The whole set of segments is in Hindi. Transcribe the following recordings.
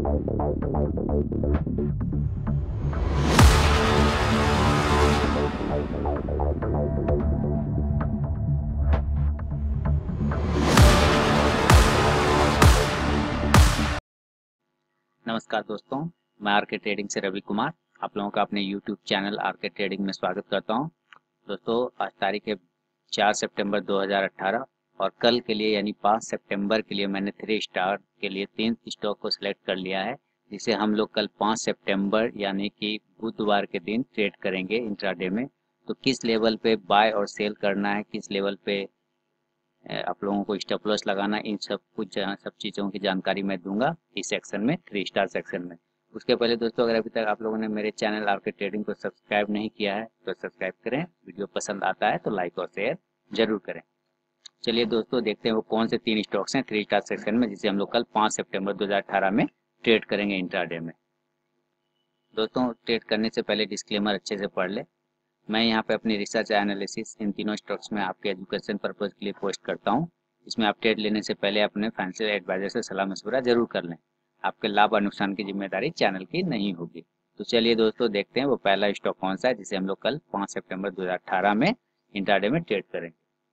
नमस्कार दोस्तों, मैं आरके ट्रेडिंग से रवि कुमार आप लोगों का अपने YouTube चैनल आरके ट्रेडिंग में स्वागत करता हूं। दोस्तों, आज तारीख है 4 सितंबर 2018 और कल के लिए यानी 5 सितंबर के लिए मैंने 3 स्टार के लिए 3 स्टॉक को सिलेक्ट कर लिया है, जिसे हम लोग कल 5 सितंबर यानी कि बुधवार के दिन ट्रेड करेंगे इंट्राडे में। तो किस लेवल पे बाय और सेल करना है, किस लेवल पे आप लोगों को स्टॉप लॉस लगाना, इन सब चीज़ों की जानकारी मैं दूंगा इस सेक्शन में, 3 स्टार सेक्शन में। उसके पहले दोस्तों, अगर अभी तक आप लोगों ने मेरे चैनल आरके ट्रेडिंग को सब्सक्राइब नहीं किया है तो सब्सक्राइब करें। वीडियो पसंद आता है तो लाइक और शेयर जरूर करें। चलिए दोस्तों, देखते हैं वो कौन से 3 स्टॉक्स हैं 3 स्टार सेक्शन में, जिसे हम लोग कल 5 सितंबर 2018 में ट्रेड करेंगे इंट्राडे में। दोस्तों, ट्रेड करने से पहले डिस्क्लेमर अच्छे से पढ़ ले। मैं यहाँ पे अपनी रिसर्च एनालिसिस इन तीनों स्टॉक्स में आपके एजुकेशन पर्पज़ के लिए पोस्ट करता हूँ। इसमें आप ट्रेड लेने से पहले अपने फाइनेंशियल एडवाइजर से सलाह मशवरा जरूर कर लें। आपके लाभ और नुकसान की जिम्मेदारी चैनल की नहीं होगी। तो चलिए दोस्तों, देखते हैं वो पहला स्टॉक कौन सा है जिसे हम लोग कल 5 सितंबर 2018 में इंट्राडे में ट्रेड करेंगे।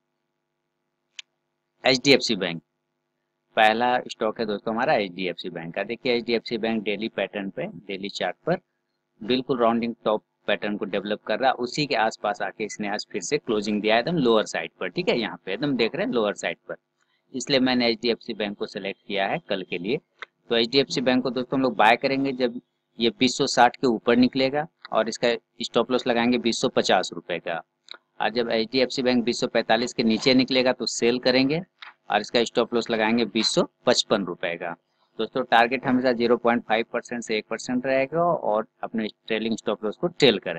HDFC बैंक पहला स्टॉक है दोस्तों हमारा HDFC बैंक का। देखिए HDFC बैंक डेली पैटर्न पे, डेली चार्ट पर बिल्कुल राउंडिंग टॉप पैटर्न को डेवलप कर रहा है। उसी के आसपास आके इसने आज फिर से क्लोजिंग दिया है एकदम लोअर साइड पर। ठीक है, यहाँ पे एकदम देख रहे हैं लोअर साइड पर, इसलिए मैंने HDFC बैंक को सिलेक्ट किया है कल के लिए। तो HDFC बैंक को दोस्तों हम लोग बाय करेंगे जब ये 2060 के ऊपर निकलेगा और इसका स्टॉप लॉस लगाएंगे 2050 रुपए का। और जब HDFC बैंक 2045 के नीचे निकलेगा तो सेल करेंगे और इसका स्टॉप लॉस लगाएंगे 2055 रुपए का। दोस्तों, टारगेट हमेशा 0.5% से 1% रहेगा और अपने ट्रेलिंग स्टॉप लॉस को ट्रेल करें।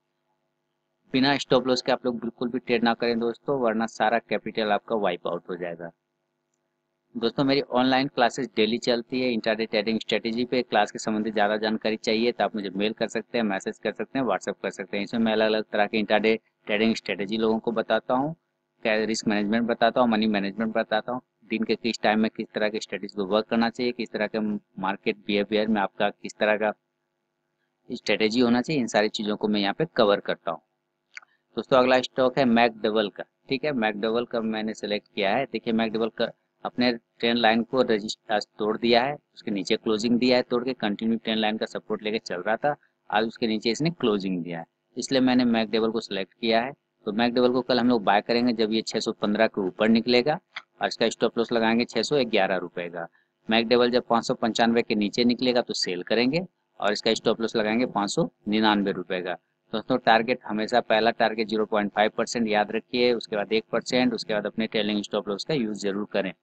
बिना स्टॉप लॉस के आप लोग बिल्कुल भी ट्रेड ना करें दोस्तों, वरना सारा कैपिटल आपका वाइप आउट हो जाएगा। दोस्तों, मेरी ऑनलाइन क्लासेस डेली चलती है इंट्राडे ट्रेडिंग स्ट्रेटेजी पे। क्लास के संबंधित ज़्यादा जानकारी चाहिए तो आप मुझे मेल कर सकते हैं, मैसेज कर सकते हैं, व्हाट्सअप कर सकते हैं। इसमें मैं अलग अलग तरह के इंट्राडे ट्रेडिंग स्ट्रेटेजी लोगों को बताता हूँ, क्या रिस्क मैनेजमेंट बताता हूँ, मनी मैनेजमेंट बताता हूँ, दिन के किस टाइम में किस तरह के स्ट्रेटेजी को वर्क करना चाहिए, किस तरह के मार्केट बिहेवियर में आपका किस तरह का स्ट्रेटेजी होना चाहिए, इन सारी चीज़ों को मैं यहाँ पे कवर करता हूँ। दोस्तों, अगला स्टॉक है मैकडॉवेल का। ठीक है, मैकडॉवेल का मैंने सेलेक्ट किया है। देखिए मैकडॉवेल का अपने ट्रेंड लाइन को रजिस्टर तोड़ दिया है, उसके नीचे क्लोजिंग दिया है तोड़ के, कंटिन्यू ट्रेंड लाइन का सपोर्ट लेके चल रहा था, आज उसके नीचे इसने क्लोजिंग दिया है, इसलिए मैंने मैकडॉवेल को सिलेक्ट किया है। तो मैकडॉवेल को कल हम लोग बाय करेंगे जब ये 615 के ऊपर निकलेगा और इसका स्टॉप लॉस लगाएंगे 611 रुपए का। मैकडॉवेल जब 595 के नीचे निकलेगा तो सेल करेंगे और इसका स्टॉप लॉस लगाएंगे 599 रुपए का। दोस्तों, टारगेट हमेशा पहला टारगेट 0.5% याद रखिए, उसके बाद 1%, उसके बाद अपने ट्रेलिंग स्टॉप लॉस का यूज जरूर करें।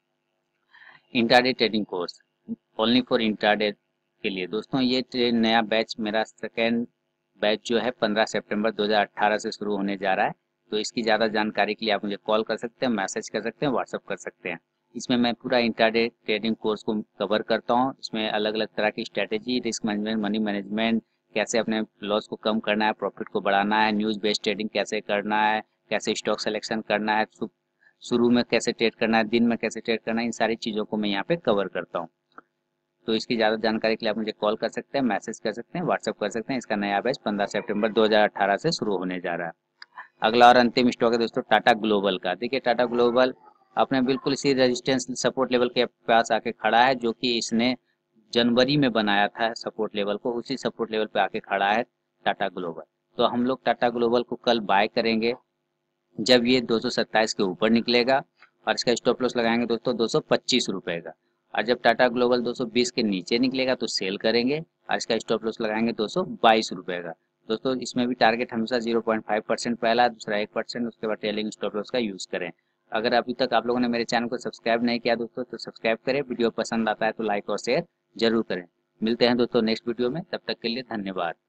Intraday trading course only for intraday के लिए दोस्तों, ये नया बैच मेरा सेकेंड बैच जो है 15 सितंबर 2018 से शुरू होने जा रहा है। तो इसकी ज़्यादा जानकारी के लिए आप मुझे कॉल कर सकते हैं, मैसेज कर सकते हैं, व्हाट्सअप कर सकते हैं। इसमें मैं पूरा इंट्राडे ट्रेडिंग कोर्स को कवर करता हूँ। इसमें अलग अलग तरह की strategy, risk management, money management, कैसे अपने लॉस को कम करना है, प्रॉफिट को बढ़ाना है, न्यूज़ बेस्ड ट्रेडिंग कैसे करना है, कैसे स्टॉक सिलेक्शन करना है, शुरू में कैसे ट्रेड करना है, दिन में कैसे ट्रेड करना है, इन सारी चीज़ों को मैं यहाँ पे कवर करता हूँ। तो इसकी ज़्यादा जानकारी के लिए आप मुझे कॉल कर सकते हैं, मैसेज कर सकते हैं, व्हाट्सअप कर सकते हैं। इसका नया बैच 15 सितंबर 2018 से शुरू होने जा रहा है। अगला और अंतिम स्टॉक है दोस्तों टाटा ग्लोबल का। देखिए टाटा ग्लोबल अपने बिल्कुल इसी रेजिस्टेंस सपोर्ट लेवल के पास आके खड़ा है, जो कि इसने जनवरी में बनाया था सपोर्ट लेवल को, उसी सपोर्ट लेवल पे आके खड़ा है टाटा ग्लोबल। तो हम लोग टाटा ग्लोबल को कल बाय करेंगे जब ये 227 के ऊपर निकलेगा और इसका स्टॉप लॉस लगाएंगे दोस्तों 225 रुपए का। और जब टाटा ग्लोबल 220 के नीचे निकलेगा तो सेल करेंगे और इसका स्टॉप लॉस लगाएंगे 222 रुपए का। दोस्तों, इसमें भी टारगेट हमेशा 0.5% पहला, दूसरा 1%, उसके बाद ट्रेलिंग स्टॉप लॉस का यूज करें। अगर अभी तक आप लोगों ने मेरे चैनल को सब्सक्राइब नहीं किया दोस्तों तो सब्सक्राइब करें, वीडियो पसंद आता है तो लाइक और शेयर जरूर करें। मिलते हैं दोस्तों नेक्स्ट वीडियो में, तब तक के लिए धन्यवाद।